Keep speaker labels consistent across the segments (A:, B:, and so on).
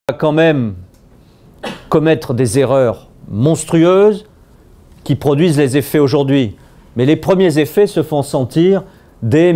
A: quand même commettre des erreurs monstrueuses qui produisent les effets aujourd'hui. Mais les premiers effets se font sentir dès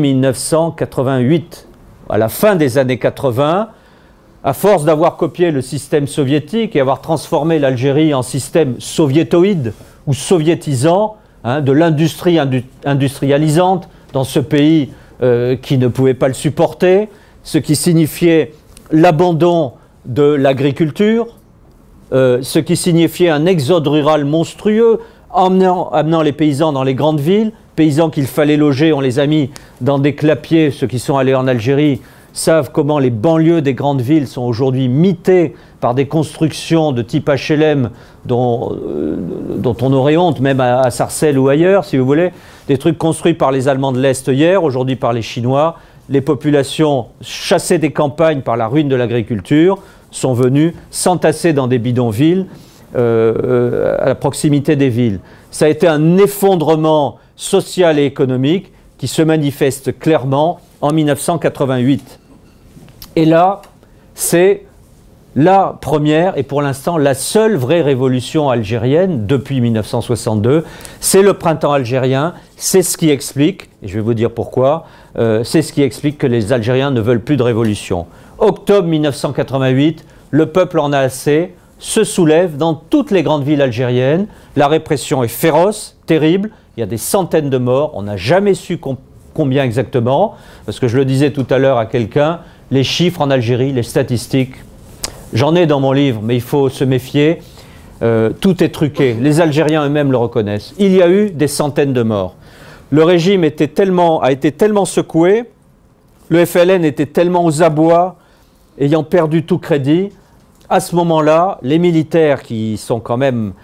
A: 1988. À la fin des années 80, à force d'avoir copié le système soviétique et avoir transformé l'Algérie en système soviétoïde ou soviétisant, de l'industrie industrialisante dans ce pays qui ne pouvait pas le supporter, ce qui signifiait l'abandon de l'agriculture, ce qui signifiait un exode rural monstrueux, amenant les paysans dans les grandes villes, paysans qu'il fallait loger, on les a mis dans des clapiers. Ceux qui sont allés en Algérie savent comment les banlieues des grandes villes sont aujourd'hui mitées par des constructions de type HLM dont on aurait honte, même à Sarcelles ou ailleurs, si vous voulez. Des trucs construits par les Allemands de l'Est hier, aujourd'hui par les Chinois. Les populations chassées des campagnes par la ruine de l'agriculture sont venues s'entasser dans des bidonvilles à la proximité des villes. Ça a été un effondrement social et économique qui se manifeste clairement en 1988. Et là, c'est la première et pour l'instant la seule vraie révolution algérienne depuis 1962. C'est le printemps algérien, c'est ce qui explique, et je vais vous dire pourquoi, c'est ce qui explique que les Algériens ne veulent plus de révolution. Octobre 1988, le peuple en a assez, se soulève dans toutes les grandes villes algériennes, la répression est féroce, terrible, il y a des centaines de morts, on n'a jamais su combien exactement, parce que je le disais tout à l'heure à quelqu'un, les chiffres en Algérie, les statistiques, j'en ai dans mon livre, mais il faut se méfier, tout est truqué, les Algériens eux-mêmes le reconnaissent. Il y a eu des centaines de morts. Le régime a été tellement secoué, le FLN était tellement aux abois, ayant perdu tout crédit. À ce moment-là, les militaires qui sont quand même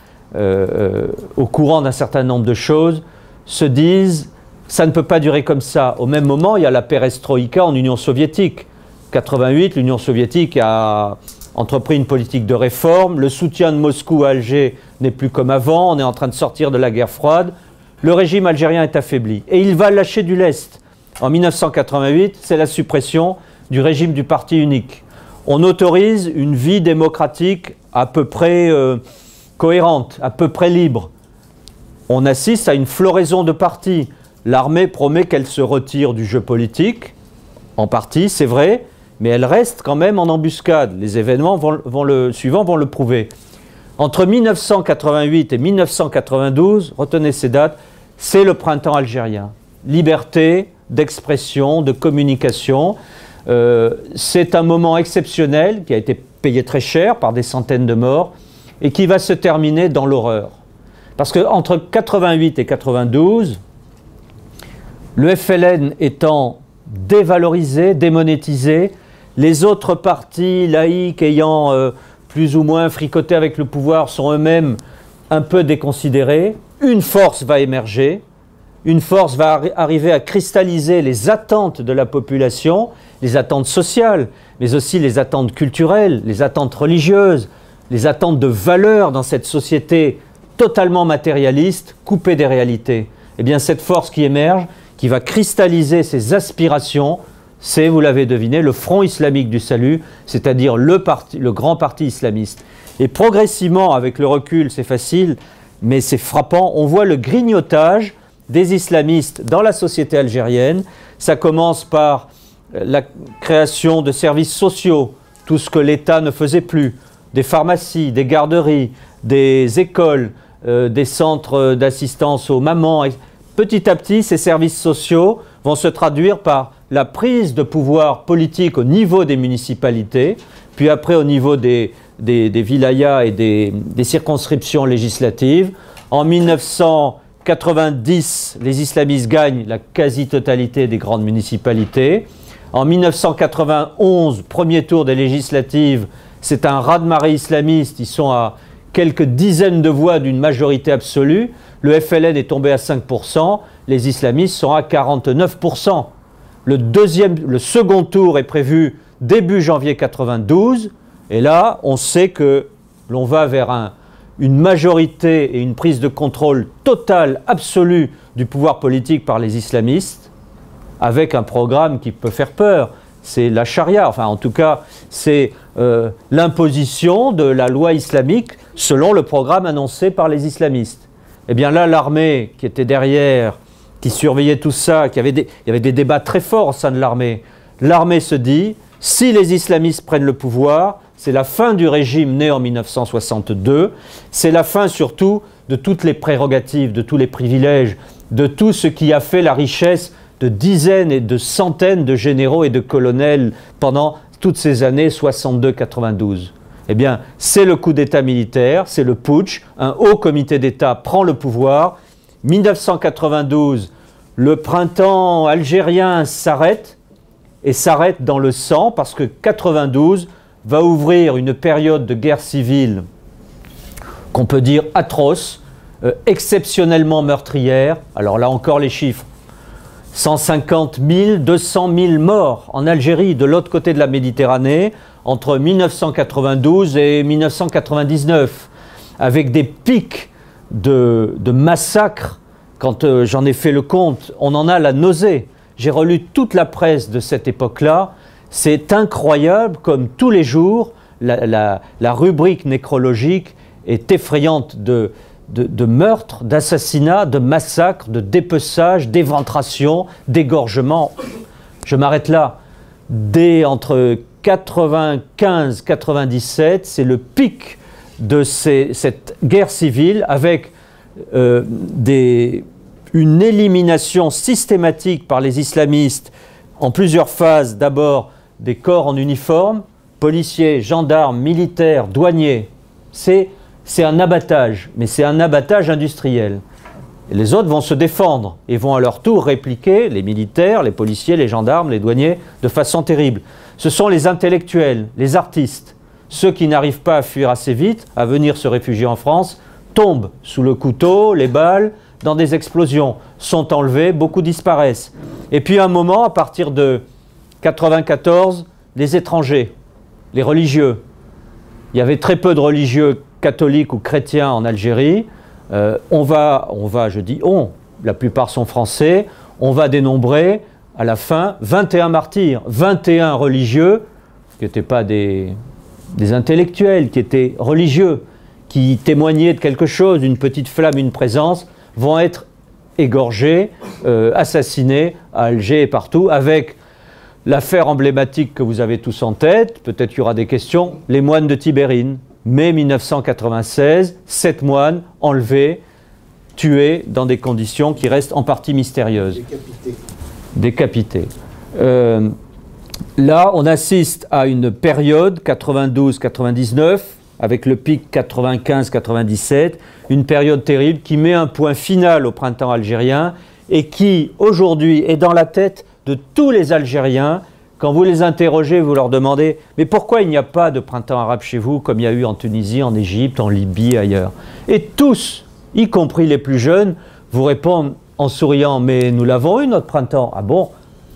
A: au courant d'un certain nombre de choses se disent « ça ne peut pas durer comme ça ». Au même moment, il y a la perestroïka en Union soviétique. 88, l'Union soviétique a entrepris une politique de réforme. Le soutien de Moscou à Alger n'est plus comme avant. On est en train de sortir de la guerre froide. Le régime algérien est affaibli. Et il va lâcher du lest. En 1988, c'est la suppression du régime du parti unique. On autorise une vie démocratique à peu près cohérente, à peu près libre. On assiste à une floraison de partis. L'armée promet qu'elle se retire du jeu politique, en partie, c'est vrai, mais elle reste quand même en embuscade. Les événements suivants vont le prouver. Entre 1988 et 1992, retenez ces dates, c'est le printemps algérien. Liberté d'expression, de communication. C'est un moment exceptionnel qui a été payé très cher par des centaines de morts et qui va se terminer dans l'horreur. Parce qu'entre 88 et 92, le FLN étant dévalorisé, démonétisé, les autres partis laïcs ayant plus ou moins fricoté avec le pouvoir sont eux-mêmes un peu déconsidérés. Une force va émerger, une force va arriver à cristalliser les attentes de la population, les attentes sociales, mais aussi les attentes culturelles, les attentes religieuses, les attentes de valeurs dans cette société totalement matérialiste, coupée des réalités. Eh bien, cette force qui émerge, qui va cristalliser ces aspirations, c'est, vous l'avez deviné, le Front islamique du salut, c'est-à-dire le grand parti islamiste. Et progressivement, avec le recul, c'est facile, mais c'est frappant, on voit le grignotage des islamistes dans la société algérienne. Ça commence par la création de services sociaux, tout ce que l'État ne faisait plus, des pharmacies, des garderies, des écoles, des centres d'assistance aux mamans. Petit à petit, ces services sociaux vont se traduire par la prise de pouvoir politique au niveau des municipalités, puis après au niveau des wilayas et des circonscriptions législatives. En 1990, les islamistes gagnent la quasi-totalité des grandes municipalités. En 1991, premier tour des législatives, c'est un raz-de-marée islamiste. Ils sont à quelques dizaines de voix d'une majorité absolue. Le FLN est tombé à 5%, les islamistes sont à 49%. Le second tour est prévu début janvier 92, et là, on sait que l'on va vers une majorité et une prise de contrôle totale, absolue du pouvoir politique par les islamistes, avec un programme qui peut faire peur. C'est la charia, enfin en tout cas, c'est l'imposition de la loi islamique selon le programme annoncé par les islamistes. Eh bien là, l'armée qui était derrière, qui surveillait tout ça, il y avait des débats très forts au sein de l'armée. L'armée se dit, si les islamistes prennent le pouvoir, c'est la fin du régime né en 1962, c'est la fin surtout de toutes les prérogatives, de tous les privilèges, de tout ce qui a fait la richesse de dizaines et de centaines de généraux et de colonels pendant toutes ces années 62-92. Eh bien, c'est le coup d'État militaire, c'est le putsch, un haut comité d'État prend le pouvoir. 1992, le printemps algérien s'arrête, et s'arrête dans le sang, parce que 92 va ouvrir une période de guerre civile qu'on peut dire atroce, exceptionnellement meurtrière. Alors là encore les chiffres. 150 000, 200 000 morts en Algérie, de l'autre côté de la Méditerranée, entre 1992 et 1999, avec des pics de massacres. Quand j'en ai fait le compte, on en a la nausée. J'ai relu toute la presse de cette époque-là. C'est incroyable, comme tous les jours, la rubrique nécrologique est effrayante de meurtres, d'assassinats, de massacres, de dépeçages, d'éventrations, d'égorgements. Je m'arrête là. Dès entre 95-97, c'est le pic de cette guerre civile avec une élimination systématique par les islamistes en plusieurs phases. D'abord des corps en uniforme, policiers, gendarmes, militaires, douaniers. C'est un abattage, mais c'est un abattage industriel. Et les autres vont se défendre et vont à leur tour répliquer, les militaires, les policiers, les gendarmes, les douaniers, de façon terrible. Ce sont les intellectuels, les artistes, ceux qui n'arrivent pas à fuir assez vite, à venir se réfugier en France, tombent sous le couteau, les balles, dans des explosions, sont enlevés, beaucoup disparaissent. Et puis à un moment, à partir de 94, les étrangers, les religieux. Il y avait très peu de religieux catholiques ou chrétiens en Algérie. Je dis on, la plupart sont français, on va dénombrer à la fin 21 martyrs, 21 religieux, qui n'étaient pas des intellectuels, qui étaient religieux, qui témoignaient de quelque chose, d'une petite flamme, une présence, vont être égorgés, assassinés à Alger et partout, avec l'affaire emblématique que vous avez tous en tête, peut-être qu'il y aura des questions, les moines de Tibérine, mai 1996, 7 moines enlevés, tués dans des conditions qui restent en partie mystérieuses. Décapités. Là, on assiste à une période 92-99, avec le pic 95-97, une période terrible qui met un point final au printemps algérien et qui, aujourd'hui, est dans la tête de tous les Algériens. Quand vous les interrogez, vous leur demandez « Mais pourquoi il n'y a pas de printemps arabe chez vous, comme il y a eu en Tunisie, en Égypte, en Libye, ailleurs ?» Et tous, y compris les plus jeunes, vous répondent en souriant « Mais nous l'avons eu, notre printemps. » Ah bon ?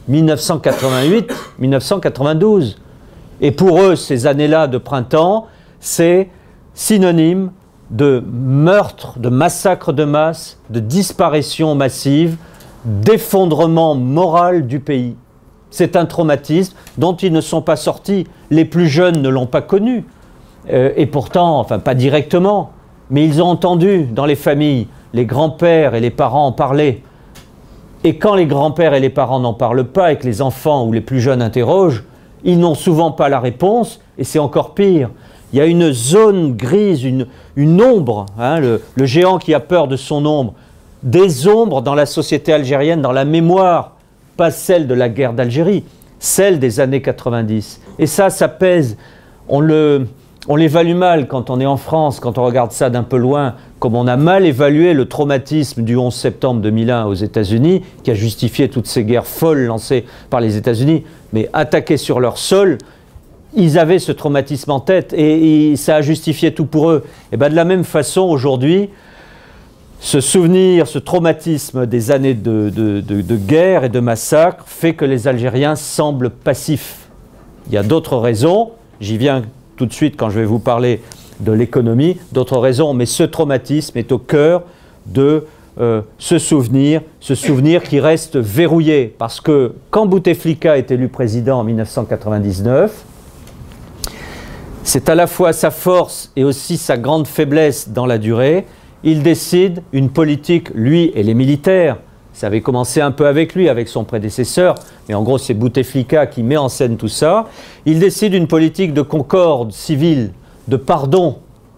A: 1988, 1992. Et pour eux, ces années-là de printemps, c'est synonyme de meurtre, de massacre de masse, de disparition massive, d'effondrement moral du pays. C'est un traumatisme dont ils ne sont pas sortis. Les plus jeunes ne l'ont pas connu. Et pourtant, enfin pas directement, mais ils ont entendu dans les familles, les grands-pères et les parents en parler. Et quand les grands-pères et les parents n'en parlent pas et que les enfants ou les plus jeunes interrogent, ils n'ont souvent pas la réponse et c'est encore pire. Il y a une zone grise, une ombre, hein, le géant qui a peur de son ombre, des ombres dans la société algérienne, dans la mémoire, pas celle de la guerre d'Algérie, celle des années 90. Et ça pèse. On l'évalue mal quand on est en France, quand on regarde ça d'un peu loin, comme on a mal évalué le traumatisme du 11 septembre 2001 aux États-Unis, qui a justifié toutes ces guerres folles lancées par les États-Unis, mais attaquées sur leur sol, ils avaient ce traumatisme en tête et ça a justifié tout pour eux. Et bien de la même façon, aujourd'hui, ce souvenir, ce traumatisme des années de guerre et de massacre fait que les Algériens semblent passifs. Il y a d'autres raisons, j'y viens tout de suite quand je vais vous parler de l'économie, d'autres raisons, mais ce traumatisme est au cœur de ce souvenir qui reste verrouillé. Parce que quand Bouteflika est élu président en 1999, c'est à la fois sa force et aussi sa grande faiblesse dans la durée. Il décide une politique, lui et les militaires, ça avait commencé un peu avec lui, avec son prédécesseur, mais en gros c'est Bouteflika qui met en scène tout ça. Il décide une politique de concorde civile, de pardon.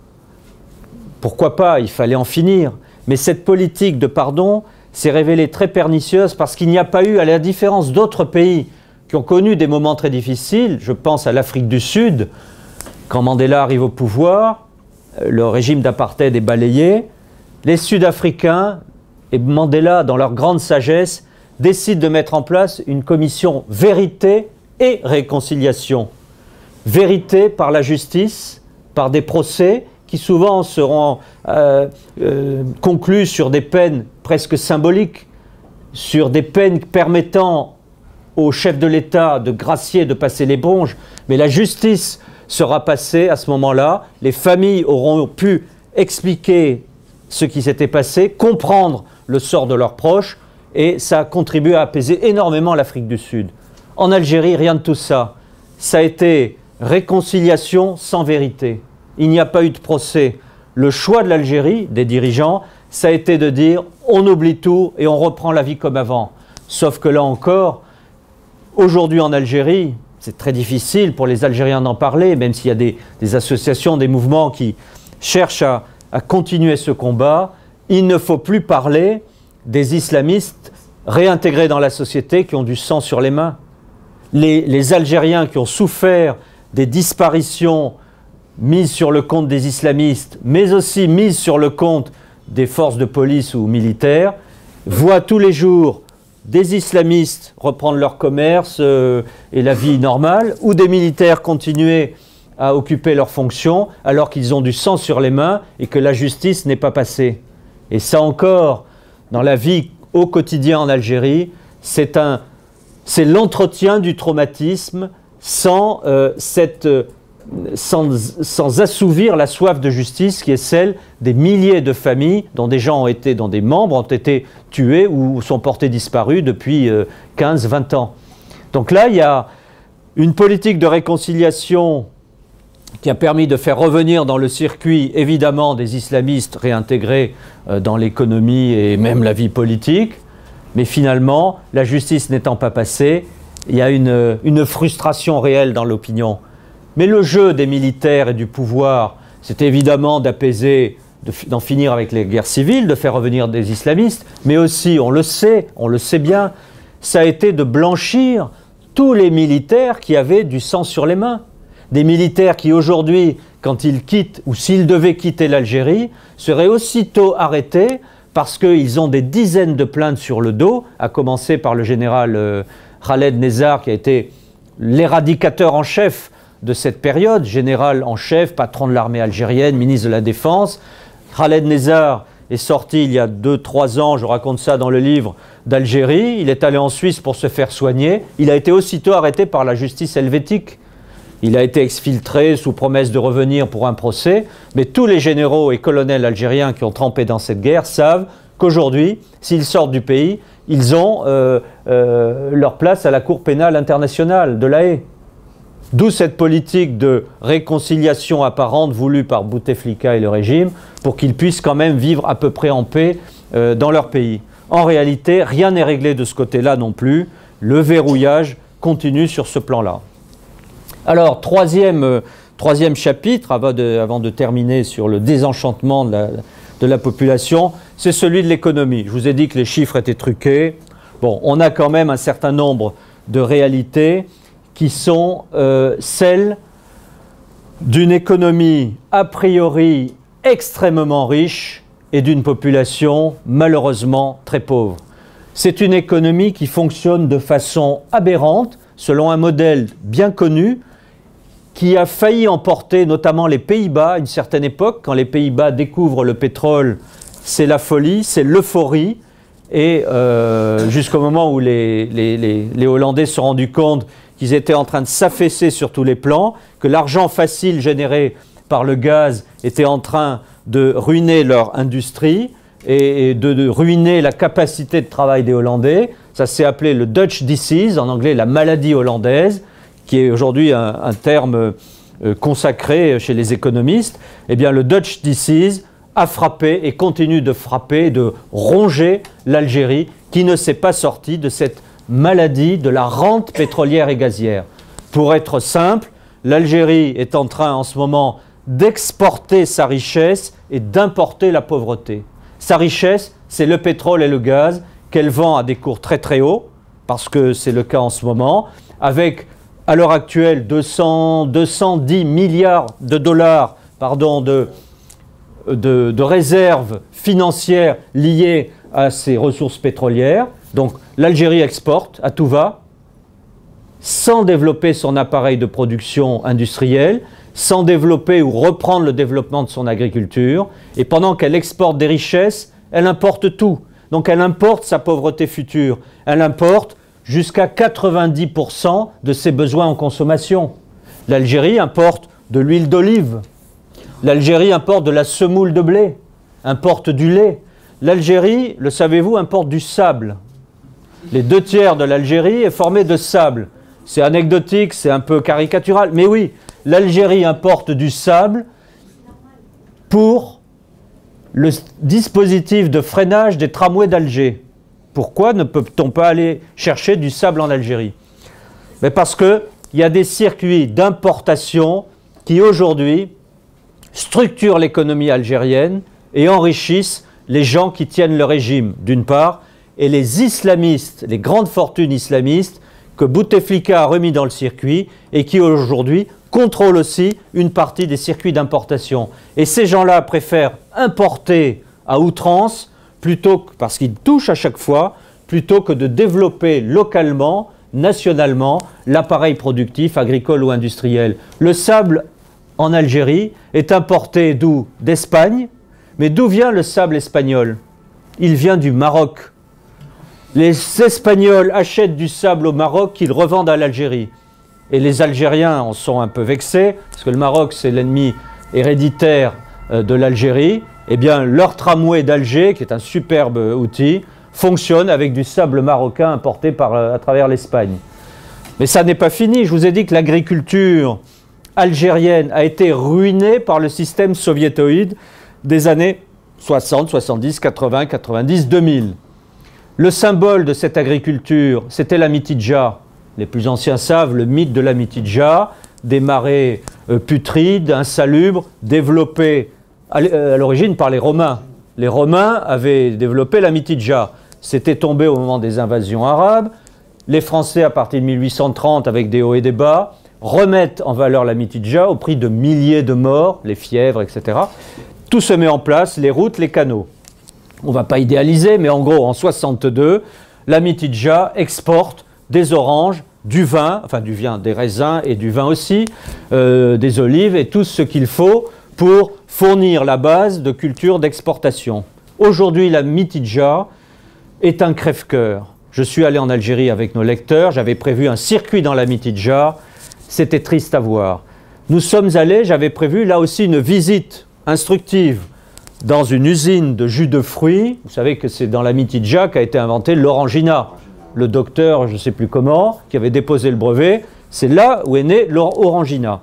A: Pourquoi pas, il fallait en finir. Mais cette politique de pardon s'est révélée très pernicieuse parce qu'il n'y a pas eu, à la différence d'autres pays qui ont connu des moments très difficiles, je pense à l'Afrique du Sud, quand Mandela arrive au pouvoir, le régime d'apartheid est balayé, les Sud-Africains et Mandela, dans leur grande sagesse, décident de mettre en place une commission vérité et réconciliation. Vérité par la justice, par des procès qui souvent seront conclus sur des peines presque symboliques, sur des peines permettant au chef de l'État de gracier, de passer l'éponge, mais la justice sera passée à ce moment-là, les familles auront pu expliquer ce qui s'était passé, comprendre le sort de leurs proches, et ça a contribué à apaiser énormément l'Afrique du Sud. En Algérie, rien de tout ça. Ça a été réconciliation sans vérité. Il n'y a pas eu de procès. Le choix de l'Algérie, des dirigeants, ça a été de dire on oublie tout et on reprend la vie comme avant. Sauf que là encore, aujourd'hui en Algérie, c'est très difficile pour les Algériens d'en parler, même s'il y a des associations, des mouvements qui cherchent à continuer ce combat. Il ne faut plus parler des islamistes réintégrés dans la société qui ont du sang sur les mains. Les Algériens qui ont souffert des disparitions mises sur le compte des islamistes, mais aussi mises sur le compte des forces de police ou militaires, voient tous les jours des islamistes reprendre leur commerce et la vie normale, ou des militaires continuer à occuper leurs fonctions alors qu'ils ont du sang sur les mains et que la justice n'est pas passée. Et ça encore, dans la vie au quotidien en Algérie, c'est l'entretien du traumatisme sans assouvir la soif de justice qui est celle des milliers de familles dont des membres ont été tués ou sont portés disparus depuis 15-20 ans. Donc là, il y a une politique de réconciliation qui a permis de faire revenir dans le circuit, évidemment, des islamistes réintégrés dans l'économie et même la vie politique. Mais finalement, la justice n'étant pas passée, il y a une frustration réelle dans l'opinion. Mais le jeu des militaires et du pouvoir, c'est évidemment d'apaiser, d'en finir avec les guerres civiles, de faire revenir des islamistes, mais aussi, on le sait bien, ça a été de blanchir tous les militaires qui avaient du sang sur les mains. Des militaires qui aujourd'hui, quand ils quittent ou s'ils devaient quitter l'Algérie, seraient aussitôt arrêtés parce qu'ils ont des dizaines de plaintes sur le dos, à commencer par le général Khaled Nezzar qui a été l'éradicateur en chef de cette période, général en chef, patron de l'armée algérienne, ministre de la Défense. Khaled Nezzar est sorti il y a 2-3 ans, je raconte ça dans le livre, d'Algérie. Il est allé en Suisse pour se faire soigner. Il a été aussitôt arrêté par la justice helvétique. Il a été exfiltré sous promesse de revenir pour un procès. Mais tous les généraux et colonels algériens qui ont trempé dans cette guerre savent qu'aujourd'hui, s'ils sortent du pays, ils ont leur place à la Cour pénale internationale de La Haye. D'où cette politique de réconciliation apparente voulue par Bouteflika et le régime pour qu'ils puissent quand même vivre à peu près en paix dans leur pays. En réalité, rien n'est réglé de ce côté-là non plus. Le verrouillage continue sur ce plan-là. Alors, troisième chapitre, avant de terminer sur le désenchantement de la population, c'est celui de l'économie. Je vous ai dit que les chiffres étaient truqués. Bon, on a quand même un certain nombre de réalités qui sont celles d'une économie a priori extrêmement riche et d'une population malheureusement très pauvre. C'est une économie qui fonctionne de façon aberrante, selon un modèle bien connu, qui a failli emporter notamment les Pays-Bas à une certaine époque. Quand les Pays-Bas découvrent le pétrole, c'est la folie, c'est l'euphorie. Et jusqu'au moment où les Hollandais se sont rendus compte qu'ils étaient en train de s'affaisser sur tous les plans, que l'argent facile généré par le gaz était en train de ruiner leur industrie et de ruiner la capacité de travail des Hollandais. Ça s'est appelé le Dutch disease, en anglais la maladie hollandaise, qui est aujourd'hui un terme consacré chez les économistes, eh bien le Dutch Disease a frappé et continue de frapper, de ronger l'Algérie qui ne s'est pas sortie de cette maladie de la rente pétrolière et gazière. Pour être simple, l'Algérie est en train en ce moment d'exporter sa richesse et d'importer la pauvreté. Sa richesse, c'est le pétrole et le gaz qu'elle vend à des cours très très hauts, parce que c'est le cas en ce moment, avec à l'heure actuelle 210 milliards de dollars de réserves financières liées à ces ressources pétrolières. Donc l'Algérie exporte à tout va, sans développer son appareil de production industrielle, sans développer ou reprendre le développement de son agriculture. Et pendant qu'elle exporte des richesses, elle importe tout. Donc elle importe sa pauvreté future. Elle importe jusqu'à 90% de ses besoins en consommation. L'Algérie importe de l'huile d'olive. L'Algérie importe de la semoule de blé, importe du lait. L'Algérie, le savez-vous, importe du sable. Les 2/3 de l'Algérie est formé de sable. C'est anecdotique, c'est un peu caricatural, mais oui, l'Algérie importe du sable pour le dispositif de freinage des tramways d'Alger. Pourquoi ne peut-on pas aller chercher du sable en Algérie? Mais parce qu'il y a des circuits d'importation qui aujourd'hui structurent l'économie algérienne et enrichissent les gens qui tiennent le régime, d'une part, et les islamistes, les grandes fortunes islamistes que Bouteflika a remis dans le circuit et qui aujourd'hui contrôlent aussi une partie des circuits d'importation. Et ces gens-là préfèrent importer à outrance, parce qu'ils touchent à chaque fois, plutôt que de développer localement, nationalement, l'appareil productif, agricole ou industriel. Le sable en Algérie est importé d'où? D'Espagne. Mais d'où vient le sable espagnol? Il vient du Maroc. Les Espagnols achètent du sable au Maroc qu'ils revendent à l'Algérie. Et les Algériens en sont un peu vexés, parce que le Maroc, c'est l'ennemi héréditaire de l'Algérie. Eh bien, leur tramway d'Alger, qui est un superbe outil, fonctionne avec du sable marocain importé à travers l'Espagne. Mais ça n'est pas fini. Je vous ai dit que l'agriculture algérienne a été ruinée par le système soviétoïde des années 60, 70, 80, 90, 2000. Le symbole de cette agriculture, c'était la mitidja. Les plus anciens savent le mythe de la mitidja, des marais putrides, insalubres, développés à l'origine par les Romains. Les Romains avaient développé la mitidja. C'était tombé au moment des invasions arabes. Les Français, à partir de 1830, avec des hauts et des bas, remettent en valeur la mitidja au prix de milliers de morts, les fièvres, etc. Tout se met en place, les routes, les canaux. On ne va pas idéaliser, mais en gros, en 62, la mitidja exporte des oranges, du vin, enfin du vin, des raisins et du vin aussi, des olives et tout ce qu'il faut pour fournir la base de culture d'exportation. Aujourd'hui, la mitidja est un crève-cœur. Je suis allé en Algérie avec nos lecteurs, j'avais prévu un circuit dans la mitidja, c'était triste à voir. Nous sommes allés, j'avais prévu là aussi une visite instructive dans une usine de jus de fruits. Vous savez que c'est dans la mitidja qu'a été inventé l'orangina. Le docteur, je ne sais plus comment, qui avait déposé le brevet, c'est là où est né l'orangina.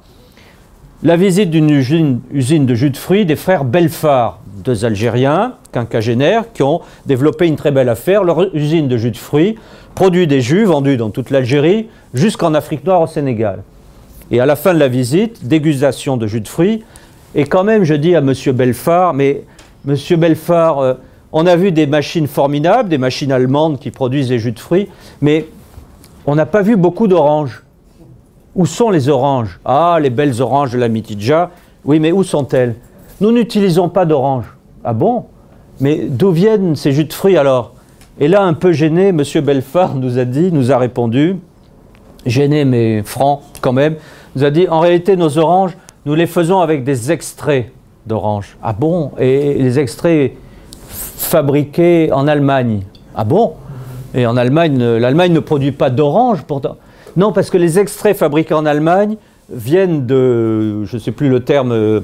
A: La visite d'une usine de jus de fruits des frères Belfard, deux Algériens, quinquagénaires, qui ont développé une très belle affaire. Leur usine de jus de fruits produit des jus vendus dans toute l'Algérie, jusqu'en Afrique noire au Sénégal. Et à la fin de la visite, dégustation de jus de fruits, et quand même je dis à M. Belfard, mais M. Belfard, on a vu des machines formidables, des machines allemandes qui produisent des jus de fruits, mais on n'a pas vu beaucoup d'oranges. Où sont les oranges? Ah, les belles oranges de la mitidja. Oui, mais où sont-elles? Nous n'utilisons pas d'oranges. Ah bon? Mais d'où viennent ces jus de fruits alors? Et là, un peu gêné, M. Belfard nous a répondu, gêné mais franc quand même, nous a dit, en réalité, nos oranges, nous les faisons avec des extraits d'oranges. Ah bon? Et les extraits fabriqués en Allemagne. Ah bon? Et en Allemagne, l'Allemagne ne produit pas d'oranges pourtant. Non, parce que les extraits fabriqués en Allemagne viennent de, je ne sais plus le terme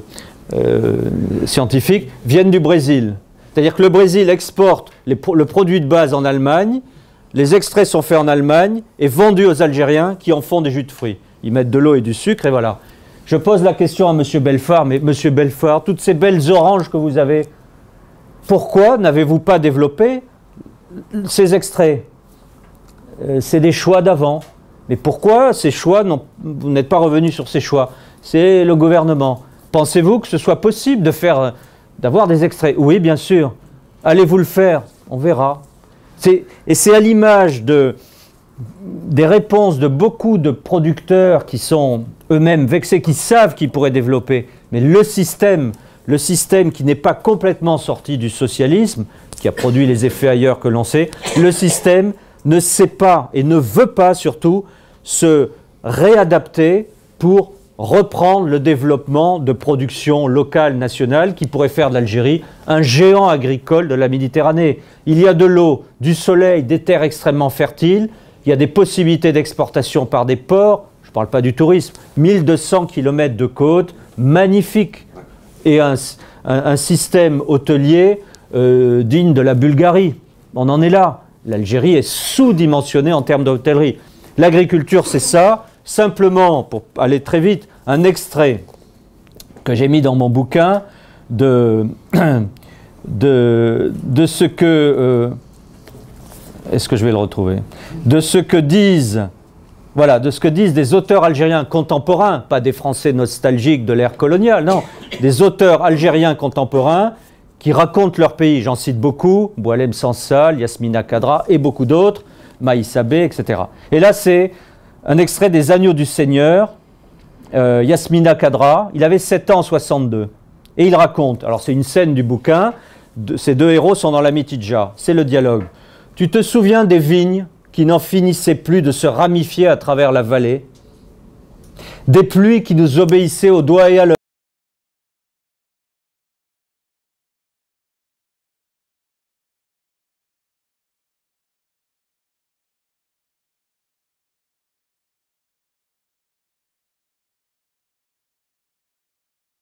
A: scientifique, viennent du Brésil. C'est-à-dire que le Brésil exporte le produit de base en Allemagne, les extraits sont faits en Allemagne et vendus aux Algériens qui en font des jus de fruits. Ils mettent de l'eau et du sucre et voilà. Je pose la question à M. Belfort, mais M. Belfort, toutes ces belles oranges que vous avez, pourquoi n'avez-vous pas développé ces extraits? C'est des choix d'avant. Mais pourquoi ces choix, vous n'êtes pas revenu sur ces choix? C'est le gouvernement. Pensez-vous que ce soit possible d'avoir des extraits? Oui, bien sûr. Allez-vous le faire? On verra. Et c'est à l'image des réponses de beaucoup de producteurs qui sont eux-mêmes vexés, qui savent qu'ils pourraient développer. Mais le système qui n'est pas complètement sorti du socialisme, qui a produit les effets ailleurs que l'on sait, le système ne sait pas et ne veut pas surtout se réadapter pour reprendre le développement de production locale, nationale, qui pourrait faire de l'Algérie un géant agricole de la Méditerranée. Il y a de l'eau, du soleil, des terres extrêmement fertiles, il y a des possibilités d'exportation par des ports, je ne parle pas du tourisme, 1200 km de côte, magnifique, et un système hôtelier digne de la Bulgarie. On en est là. L'Algérie est sous-dimensionnée en termes d'hôtellerie. L'agriculture, c'est ça. Simplement, pour aller très vite, un extrait que j'ai mis dans mon bouquin de ce que... est-ce que je vais le retrouver? De ce que disent... Voilà, de ce que disent des auteurs algériens contemporains, pas des Français nostalgiques de l'ère coloniale, non, des auteurs algériens contemporains qui racontent leur pays. J'en cite beaucoup, Boualem Sansal, Yasmina Khadra et beaucoup d'autres, Maïssa Bey, etc. Et là, c'est un extrait des Agneaux du Seigneur, Yasmina Khadra, il avait 7 ans en 62. Et il raconte, alors c'est une scène du bouquin, ces deux héros sont dans la Mitidja, c'est le dialogue. Tu te souviens des vignes qui n'en finissaient plus de se ramifier à travers la vallée, des pluies qui nous obéissaient au doigt et à l'œil,